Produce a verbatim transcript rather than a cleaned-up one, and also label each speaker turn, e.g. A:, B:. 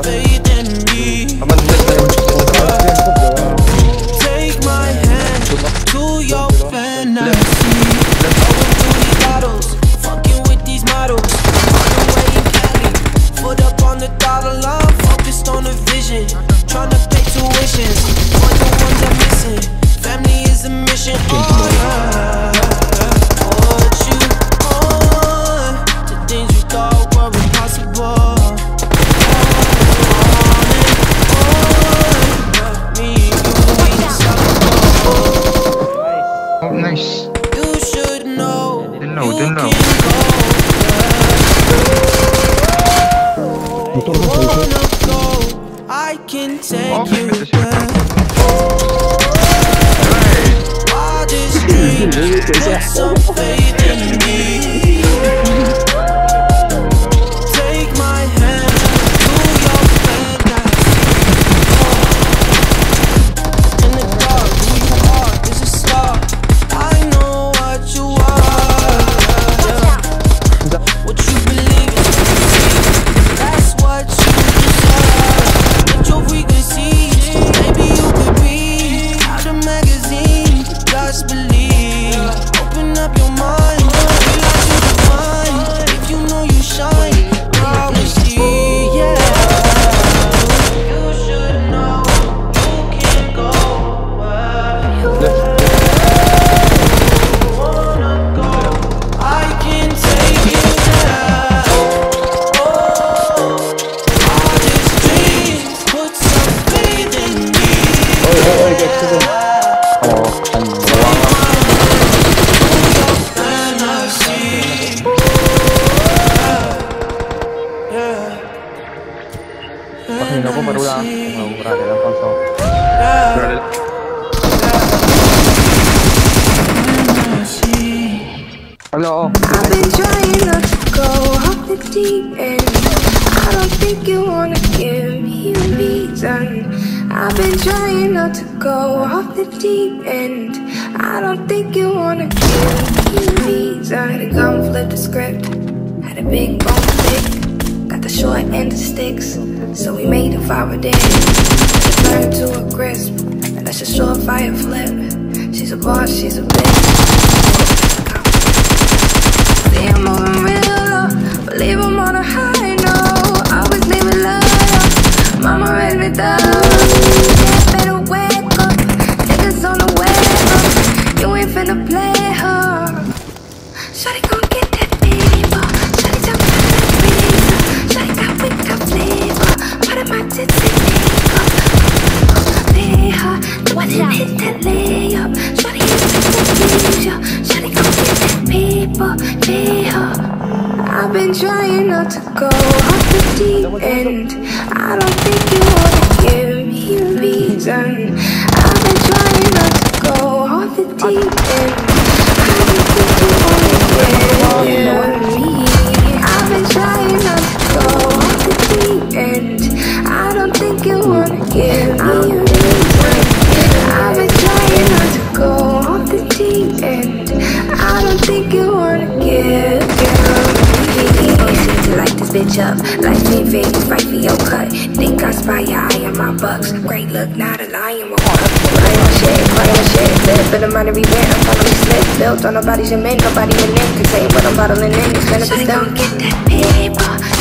A: faith in me. Take my hand to your fantasy. Going through these bottles, fucking with these models. On the way in Cali, foot up on the dollar line, focused on the vision. Tryna pay tuition, all the ones I'm missing. Family is a mission. Oh yeah. Put you on to things you thought were impossible.
B: Nice.
A: You should know.
B: Didn't know, didn't know.
A: I can take
B: Oh,
A: you
B: this is-
A: there. Wildest dreams, put some faith in me. Take my hand to your fantasy. In the dark, who you are is a star. I know what you are, yeah. What you believe in, that's what you deserve. Get your frequencies, maybe you could be out of magazine. Just believe, open up your mind, realize you define. If you know you shine, you'll always see, yeah. You should know, you can go where you wanna go. I can take you there. Oh, all these dreams, put some faith in me.
C: Pasin ako baru lang. Berada dalam konsol. Berada.
B: Hello.
D: I've been trying not to go off the deep end. I don't think you wanna give me a reason. I've been trying not to go off the deep end. I don't think you wanna give me a reason. Had a gun, flip the script. Had a big bone stick. Got the short end of sticks, so we made a fire dance. She burned to a crisp, and that's a short fire flip. She's a boss, she's a bitch. See, I'm moving real low, but leave 'em on a high note. Always leave it low, mama raised me down. Yeah, better wake up, niggas on the way up. You ain't finna play her. Shawty gon' get that paper. Shawty jump out of the freezer. Shawty got wicked up flavor. Part of my tits and makeup. Pay her, do I didn't hit that layup. Shawty hit that freezer. Shawty gon' get that paper. Pay her. I've been trying not to go off the deep end. I don't think you wanna give me a reason. I've been trying not to go off the deep end. I don't think you wanna give me. I've been trying not to go off the deep end. I don't think you wanna give me a reason. I've been trying not to go off the deep end. I don't think you wanna give me. To light this bitch up, like me, baby, fight for your cut. Think I spy your eye on my bucks. Great look, not a lion. Cry on shit, cry on shit. Live for the money we win. I'm following slip. Built on nobody's your men, nobody in it can say what I'm bottling in. It's gonna be done. Get that paper.